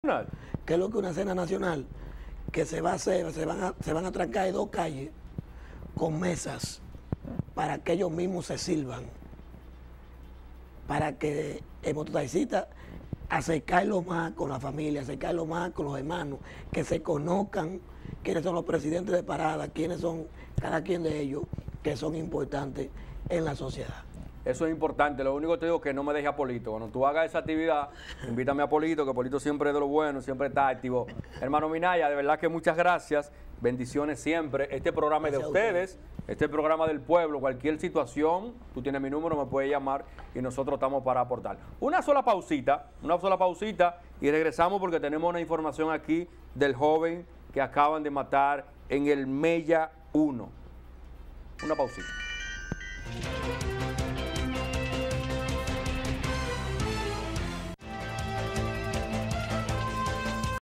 ¿Qué es lo que una cena nacional? Que se va a hacer, se van a trancar 2 calles con mesas para que ellos mismos se sirvan, para que el mototaxista acercarlo más con la familia, acercarlo más con los hermanos, que se conozcan quiénes son los presidentes de parada, quiénes son cada quien de ellos, que son importantes en la sociedad. Eso es importante. Lo único que te digo es que no me dejes a Polito. Cuando tú hagas esa actividad, invítame a Polito, que Polito siempre es de lo bueno, siempre está activo. Hermano Minaya, de verdad que muchas gracias. Bendiciones siempre. Este programa es de ustedes, este programa del pueblo. Cualquier situación, tú tienes mi número, me puedes llamar y nosotros estamos para aportar. Una sola pausita y regresamos porque tenemos una información aquí del joven que acaban de matar en el Mella 1. Una pausita.